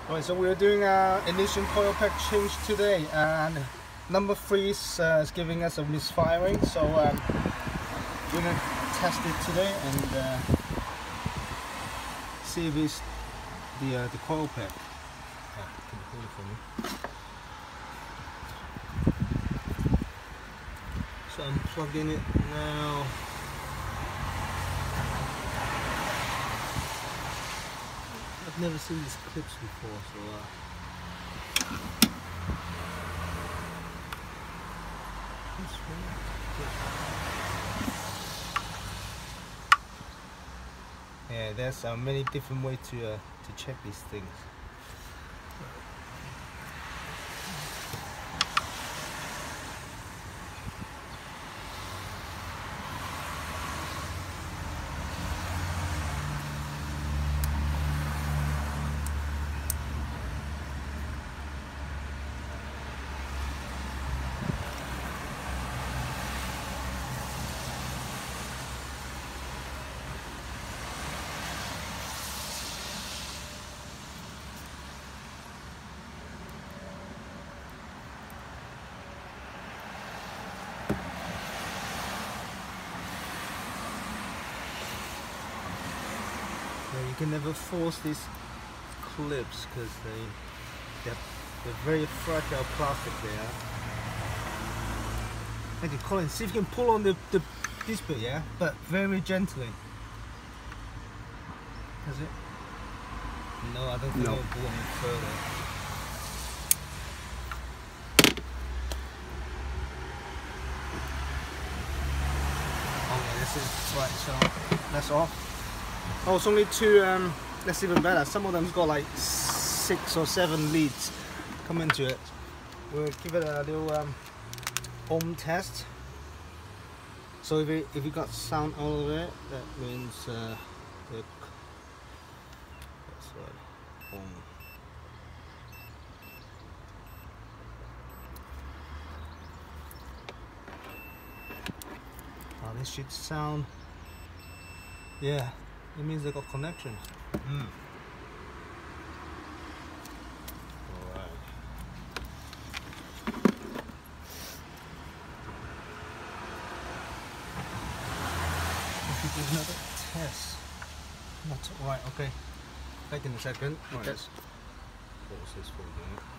Alright, so we're doing an ignition coil pack change today, and number 3 is giving us a misfiring, so we're gonna test it today and see if it's the coil pack. Can you hold it for me? So I'm plugging it now. I've never seen these clips before, so yeah, there's many different ways to check these things. You can never force these clips because they're very fragile plastic there. Thank you, Colin. See if you can pull on this bit, yeah, but very gently. Does it? No, I don't think I'll pull any further. Okay, this is right. So that's off. Oh, it's only 2, that's even better. Some of them's got like 6 or 7 leads come into it. We'll give it a little home test. So if you got sound all of it, that means that's right, home. Oh, this should sound, yeah. It means they got connections. Alright. If you do another test. Not right, okay. Back in a second. Right. Pause this for a minute.